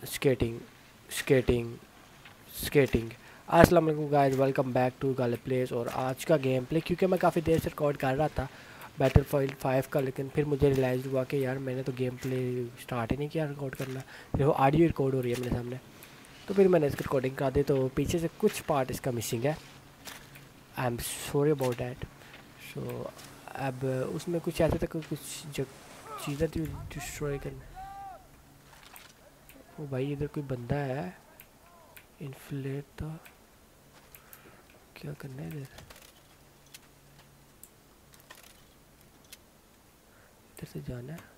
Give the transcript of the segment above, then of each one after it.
Skating skating skating. अस्सलाम वालेकुम guys, welcome back to Ghalib place. और आज का गेम प्ले, क्योंकि मैं काफ़ी देर से रिकॉर्ड कर रहा था बैटलफील्ड 5 का, लेकिन फिर मुझे रियलाइज़ हुआ कि यार मैंने तो गेम प्ले स्टार्ट ही नहीं किया रिकॉर्ड करना। देखो ऑडियो रिकॉर्ड हो रही है मेरे सामने, तो फिर मैंने इसकी रिकॉर्डिंग करा दी। तो पीछे से कुछ पार्ट इसका मिसिंग है, I am sorry about that. So अब उसमें कुछ ऐसे तक कुछ चीज़ें थी डिस्ट्रॉय करने। ओ भाई इधर कोई बंदा है, इन्फ्लेट था, क्या करना है इधर? इधर से जाना है।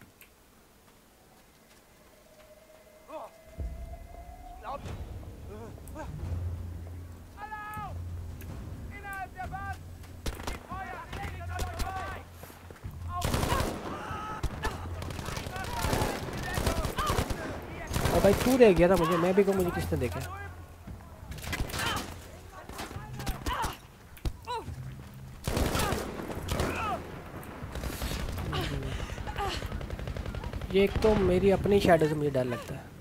और भाई तू रह गया था मुझे, मैं भी कहूँ मुझे किसने देखा? ये एक तो मेरी अपनी शैडो से मुझे डर लगता है।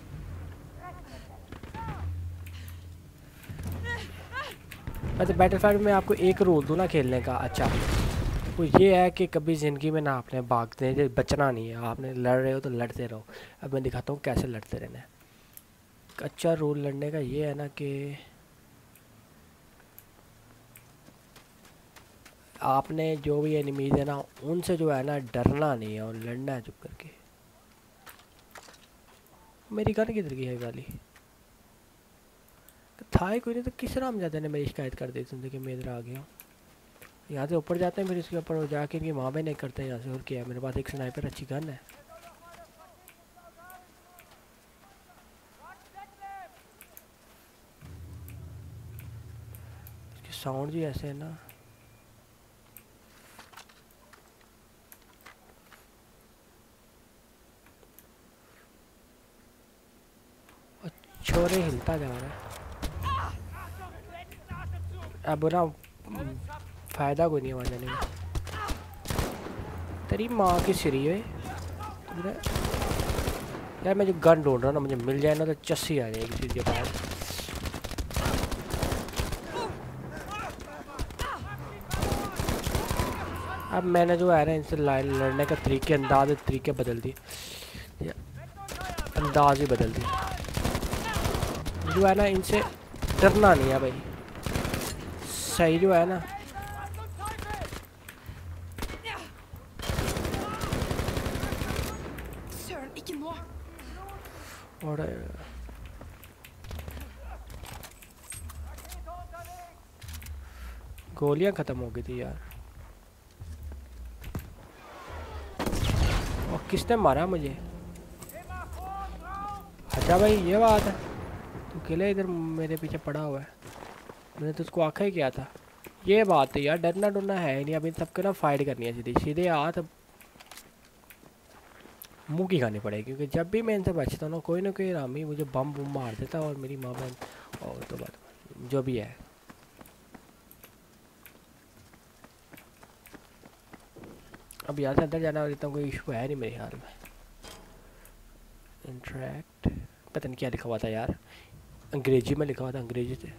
अच्छा, बैटलफील्ड में आपको एक रूल दूँ ना खेलने का, अच्छा वो ये है कि कभी ज़िंदगी में ना आपने भागने बचना नहीं है, आपने लड़ रहे हो तो लड़ते रहो। अब मैं दिखाता हूँ कैसे लड़ते रहना है। अच्छा रूल लड़ने का ये है ना कि आपने जो भी एनिमीज है ना उनसे जो है ना डरना नहीं है और लड़ना है चुप करके। मेरी गन किधर गई है वाली? था ही कोई नहीं, तो किस रामजादा ने मेरी शिकायत कर दी सुनते कि मैं इधर आ गया हूँ। यहाँ से ऊपर जाते हैं, फिर इसके ऊपर जाके इनकी माँ बहन नहीं करते हैं यहाँ से। और क्या है, मेरे पास एक स्नाइपर अच्छी गन है। इसके साउंड भी ऐसे है ना। छोरे हिलता जा रहा है। अब ना फ़ायदा कोई नहीं है वहाँ जाने का। तेरी माँ की सिरी है यार। मैं जो गन ढूंढ रहा हूँ ना, मुझे मिल जाए ना तो चस्सी आ जाएगी सीधे बाहर। अब मैंने जो है ना इनसे लड़ने का तरीके बदल दिए, अंदाज ही बदल दिए। जो है ना इनसे डरना नहीं है भाई, सही जो है ना। और गोलियां ख़त्म हो गई थी यार। और किसने मारा मुझे? अच्छा भाई ये बात है, तू अकेले इधर मेरे पीछे पड़ा हुआ है। मैंने तो उसको आखा ही किया था। ये बात है यार, डरना डरना है नहीं। अभी सबको ना फाइट करनी है, सीधे सीधे हाथ मुंह की खानी पड़ेगी। क्योंकि जब भी मैं इनसे बचता हूँ ना, कोई ना कोई रामी मुझे बम बम मार देता है। और मेरी माँ बहन और तो बात जो भी है। अब यहाँ से अंदर जाना और इतना कोई इशू है नहीं मेरे ख्याल में। इंटरेक्ट पता नहीं क्या लिखा हुआ था यार, अंग्रेजी में लिखा हुआ था, अंग्रेजी से।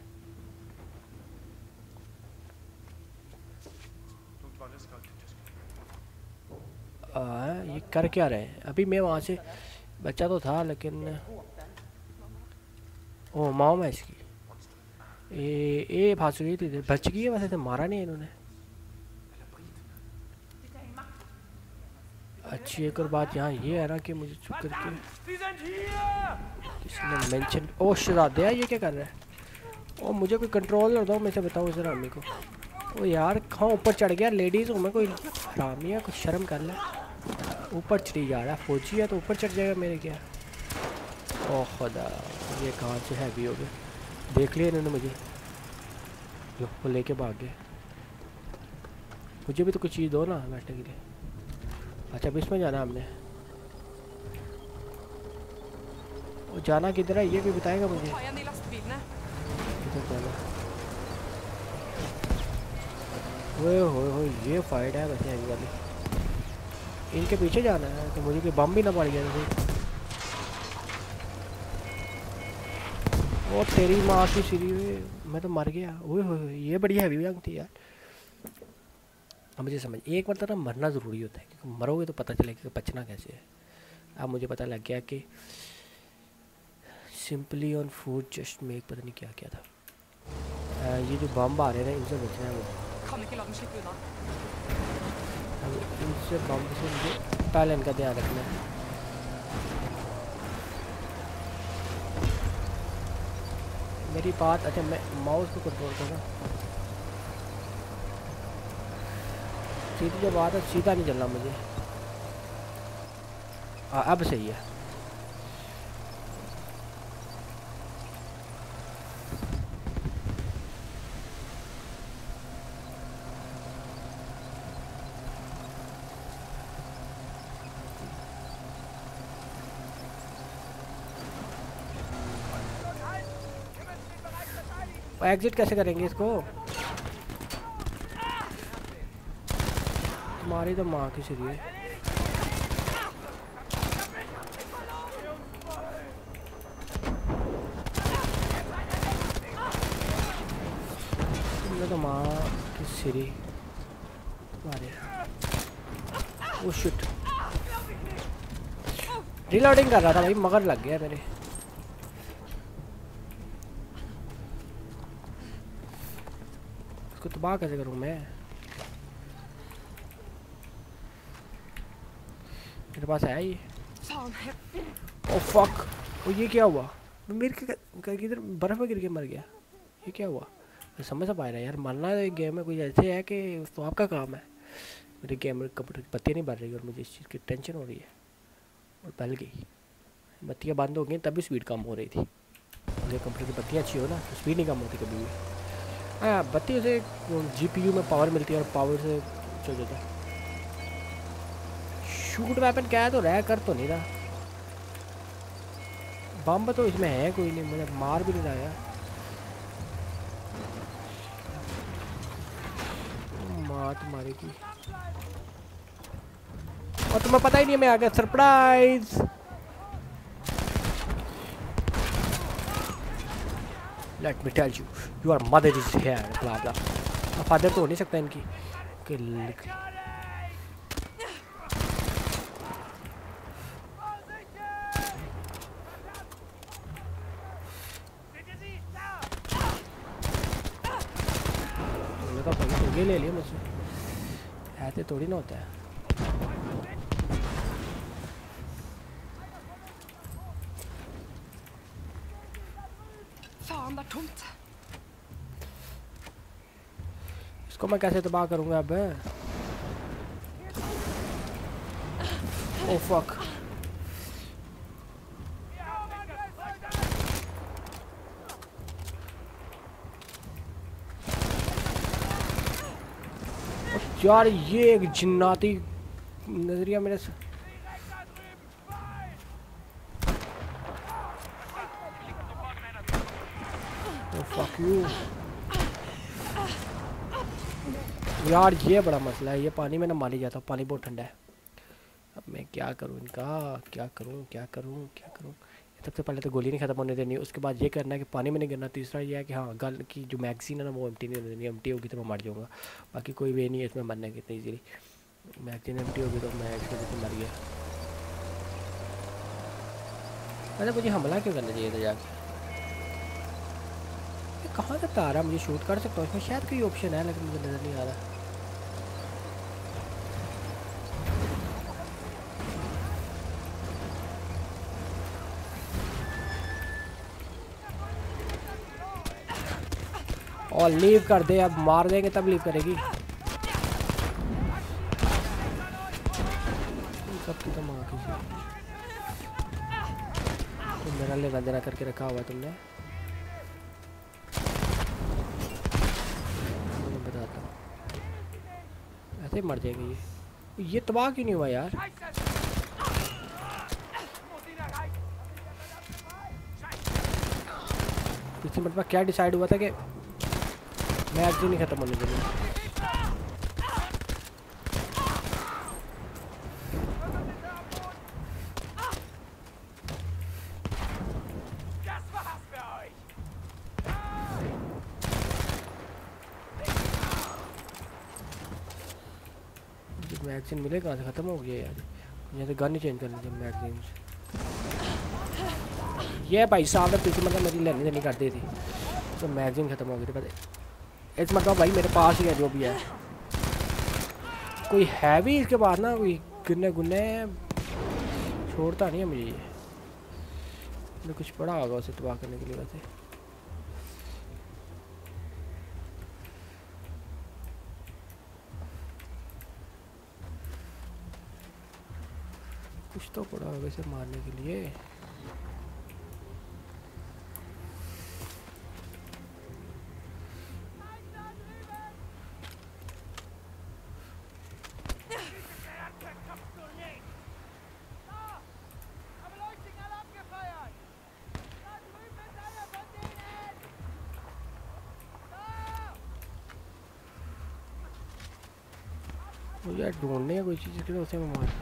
ये कर क्या रहे हैं? अभी मैं वहाँ से बच्चा तो था, लेकिन ओ मॉम है इसकी। ये भाग गई थी, बच गई है वैसे तो, मारा नहीं इन्होंने। अच्छी एक और बात यहाँ ये है ना कि मुझे चुप करके किसी ने मेंशन, ओ शहजादे है ये क्या कर रहा है? ओ मुझे कोई कंट्रोल दो, मैं से बताऊँ इस रामी को। ओ यार कहाँ ऊपर चढ़ गया? लेडीज़ हूँ मैं, कोई हरामी है, कुछ शर्म कर ले। ऊपर चढ़ी जा रहा है, फौजी है तो ऊपर चढ़ जाएगा मेरे क्या? ओह खुदा, ये कहाँ से हैवी हो गए? देख लिया इन्होंने मुझे, वो लेके भाग गए। मुझे भी तो कुछ चीज़ दो ना बैठने के लिए। अच्छा अब इसमें जाना हमने, वो जाना किधर है ये भी बताएगा मुझे। किधर जाना? ओए हो ये फाइट है वैसे हैवी वाली। इनके पीछे जाना है तो मुझे कोई बम भी ना पड़ गया। वो तेरी माँ की सीरी हुई, मैं तो मर गया। ओए होए, ये बड़ी हैवी जंग थी यार। अब मुझे समझ एक मतलब ना मरना ज़रूरी होता है, क्योंकि मरोगे तो पता चलेगा कि बचना कैसे है। अब मुझे पता लग गया कि simply on food just make, पता नहीं क्या क्या था। ये जो बम आ रहे हैं इनसे बचना है मुझे। इनसे बम से मुझे पहले इनका ध्यान रखना है। मेरी बात, अच्छा मैं माउस को कंट्रोल करूँ। सीधी जो बात है, सीधा नहीं चलना मुझे। अब सही है। एग्जिट कैसे करेंगे इसको? तुम्हारी तो माँ की सीरी है। तुमने तो माँ की सीरी मारे। ओ शिट, रिलोडिंग कर रहा था भाई, मगर लग गया मेरे। इसको तबाह कैसे करूँ मैं? मेरे पास है ये। ओ फक, ओ ये क्या हुआ? मेरे किधर बर्फ में गिर के मर गया। ये क्या हुआ? मैं समझ से पा रहा यार, मरना एक गेम में कोई ऐसे है कि तो आपका काम है। मेरे गेम में कंप्यूटर की बत्तियाँ नहीं बढ़ रही और मुझे इस चीज़ की टेंशन हो रही है। और बल गई, बत्तियाँ बंद हो गई तभी स्पीड कम हो रही थी। अगर कंप्यूटर की बत्तियाँ अच्छी हो ना तो स्पीड नहीं कम होती कभी भी। हाँ, बत्ती से जीपीयू में पावर मिलती है और पावर से चल जाता है। शूट वेपन क्या है तो रह कर तो नहीं रहा। बम तो इसमें है कोई नहीं, मुझे मार भी नहीं रहा यार। मार तुम्हारी की, और तुम्हें पता ही नहीं मैं आ गया। Surprise. Let me tell you, your mother is here, blah blah. Father तो हो नहीं सकता इनकी। तो ये ले लिया मुझसे, ऐसे थोड़ी ना होता है। इसको मैं कैसे तबाह करूंगा अब? ओ फक, यार ये एक जिन्नाती नजरिया मेरे से। ओ फक यू यार, ये बड़ा मसला है। ये पानी में ना मार ही जाता हूँ, पानी बहुत ठंडा है। अब मैं क्या करूँ इनका, क्या करूँ क्या करूँ क्या करूँ? सबसे पहले तो गोली नहीं ख़त्म होने देनी, उसके बाद ये करना है कि पानी में नहीं गिरना। तीसरा ये है कि हाँ, गन की जो मैगजीन है ना वो एम्प्टी नहीं होने देनी। एम्प्टी होगी तो मैं मर जाऊँगा। बाकी कोई वे नहीं है इसमें मरने की इतनी ईजीली। मैगजीन एम्प्टी होगी तो मैं इसके वजह से मर गया। अरे मुझे हमला क्यों करना चाहिए था जाके? कहाँ तक आ रहा है? मुझे शूट कर सकता हूँ इसमें शायद कोई ऑप्शन है, लेकिन मुझे नज़र नहीं आ रहा। और लीव कर दे, अब मार देंगे तब लीव करेगी। सबकी तो माँ की, तुम मेरा लेना देना करके रखा हुआ तुमने। मैं बताता हूँ, ऐसे ही मर जाएंगे ये तबाह क्यों नहीं हुआ यार? पिछले मिनट में क्या डिसाइड हुआ था कि मैच भी नहीं खत्म होने देंगे। मैगजीन मिले कहाँ से? ख़त्म हो गया यार। यहाँ से गन ही चेंज कर लीजिए मैगजीन। ये भाई साहब ने पीछे मतलब मेरी लेनी देनी कर दी थी तो मैगजीन ख़त्म हो गई थी। पता इस मतलब भाई मेरे पास ही है जो भी है। कोई है भी इसके पास ना, कोई गिरने गुन्ने छोड़ता नहीं है मुझे ये। तो कुछ पड़ा होगा उसे तबाह करने के लिए वैसे। कुछ तो पड़ा होगा इसे मारने के लिए। मुझे ढूंढने का कोई चीज़ के उसे मैं मार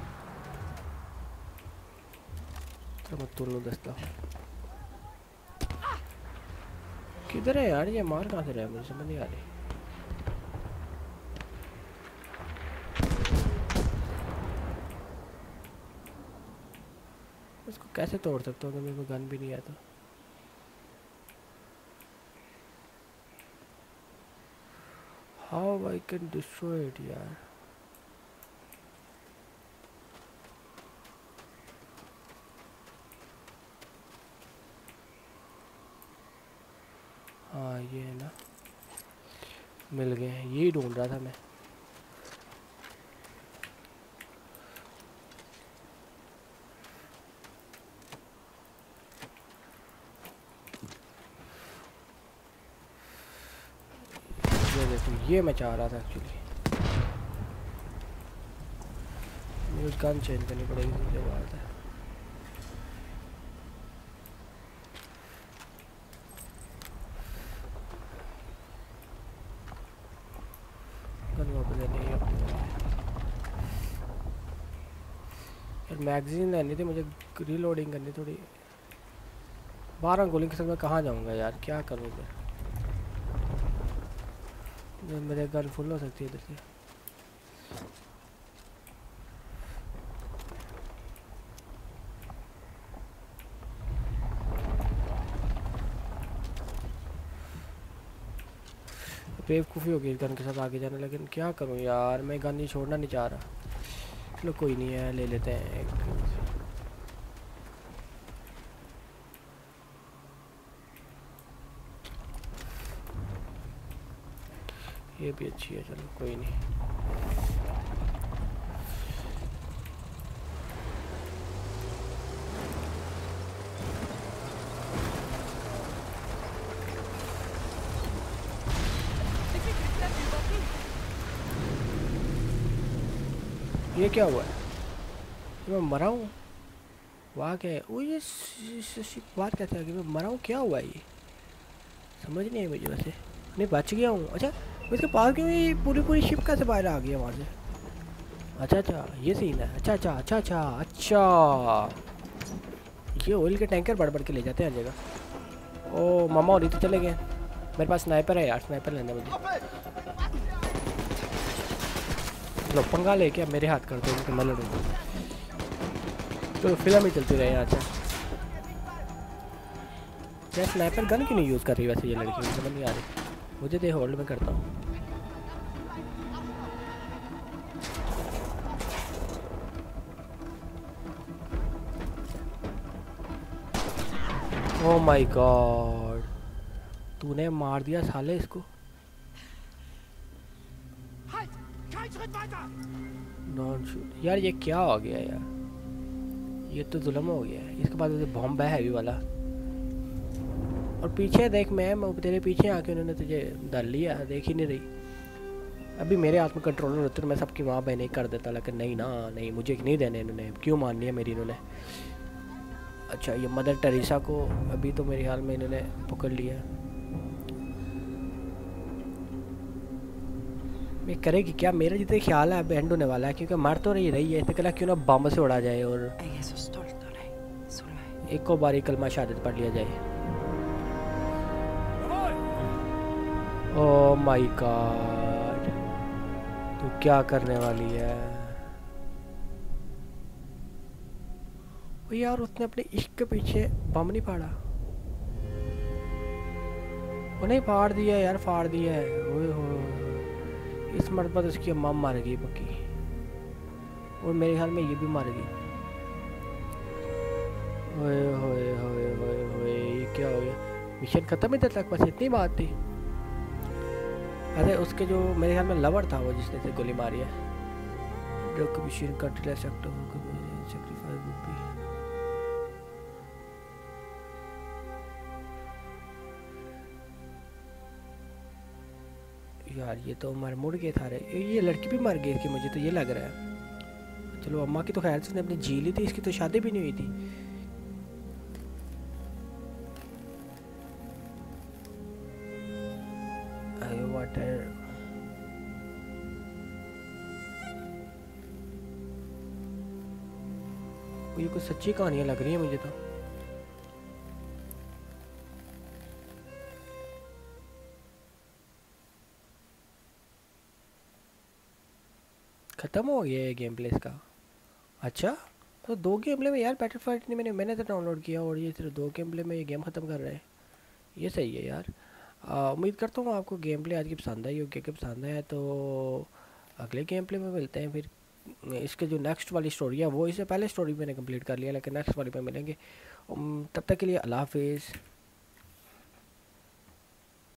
तो मैं तुम दस्ता। किधर है यार ये? मार कहाँ से रहा है? मुझे समझ नहीं आ रही। इसको कैसे तोड़ सकता हूँ? मेरे को गन भी नहीं है तो। How I can destroy it यार? हाँ ये है ना, मिल गए हैं। यही ढूंढ रहा था मैं। ये देखो, ये मैं चाह रहा था एक्चुअली। मुझे गन चेंज करनी पड़ेगी, मुझे बात है। गन वापस लेनी है यार। मैगजीन लेनी थी मुझे, रीलोडिंग करनी थोड़ी। 12 गोली के साथ मैं कहाँ जाऊँगा यार? क्या करूँ मैं? मेरे गन फुल हो सकती है इधर से। बेवकूफ़ी होगी गन के साथ आगे जाने, लेकिन क्या करूं यार? मैं गन ही छोड़ना नहीं चाह रहा। चलो कोई नहीं है, ले लेते हैं एक। ये भी अच्छी है, चलो कोई नहीं। ये क्या हुआ है? मैं मरा हूँ? वाह क्या है? वो ये बात कैसे आ गई? मैं मरा हूँ? क्या हुआ है ये? समझ नहीं है मुझे वैसे। नहीं बच गया हूँ। अच्छा इसके पास क्यों? ये पूरी पूरी शिप कैसे बाहर आ गई है वहाँ से? अच्छा अच्छा ये सीन है। अच्छा अच्छा अच्छा अच्छा अच्छा, ये ऑयल के टैंकर बढ़ बढ़ के ले जाते हैं हर जगह। ओ मामा और तो चले गए। मेरे पास स्नाइपर है यार, स्नाइपर लेना मुझे। लो पंगा लेके अब मेरे हाथ कर दो कि मैं लड़ूंगा। तो फिल्म ही चलती रहे। अच्छा क्या स्नाइपर गन क्यों नहीं यूज़ कर रही वैसे ये लड़की? मुझे समझ नहीं आ रही। मुझे दे, होल्ड में करता हूँ। ओह माय गॉड, तूने मार दिया साले इसको। नॉन शूट यार, ये क्या हो गया यार? ये तो जुल्म हो गया है। इसके बाद बॉम्ब है हैवी वाला। और पीछे देख, मैं तेरे पीछे आके उन्होंने तुझे डाल लिया, देख ही नहीं रही। अभी मेरे हाथ में कंट्रोलर होते तो मैं सबकी वहाँ बहने कर देता, लेकिन नहीं ना, नहीं मुझे नहीं देने इन्होंने। क्यों मारनी है मेरी इन्होंने? अच्छा ये मदर टेरेसा को अभी तो मेरे हाल में इन्होंने पकड़ लिया। मैं करेगी क्या? मेरा जितने ख्याल है अब एंड होने वाला है, क्योंकि मर तो रही है। इतने कला क्यों ना बम से उड़ा जाए और एक को बारी कलमा शहादत पढ़ लिया जाए। ओह माय गॉड, तू क्या करने वाली है? ओ यार उसने अपने इश्क के पीछे बम नहीं फाड़ा। वो नहीं फाड़ दिया यार, फाड़ दिया है। ओए हो, इस मर्तबा तो उसकी अम्मा मर गई पक्की, और मेरे ख्याल में ये भी मर गई। ओए होए होए होए होए, ये क्या हो गया? मिशन खत्म इधर तक, बस इतनी बात थी। अरे उसके जो मेरे ख्याल में लवर था वो जिसने से गोली मारी है। Drug machine control sector sacrifice would be. यार ये तो मर मुड़ गए था रे, ये लड़की भी मर गई थी मुझे तो ये लग रहा है। चलो अम्मा की तो खैर से उसने अपनी जी ली थी, इसकी तो शादी भी नहीं हुई थी। अरे वाटर, ये कुछ सच्ची कहानियाँ लग रही है मुझे तो। ख़त्म हो गया ये गेम प्ले इसका। अच्छा, तो दो गेम प्ले में यार बैटलफील्ड नहीं, मैंने तो डाउनलोड किया और ये सिर्फ दो गेम प्ले में ये गेम ख़त्म कर रहे हैं। ये सही है यार। उम्मीद करता हूँ आपको गेम प्ले आज की पसंद आई होगी। अगर पसंद आया तो अगले गेम प्ले में मिलते हैं फिर। इसके जो नेक्स्ट वाली स्टोरी है वो, इससे पहले स्टोरी मैंने कंप्लीट कर लिया, लेकिन नेक्स्ट वाली में मिलेंगे। तब तक के लिए अल्लाह हाफिज़।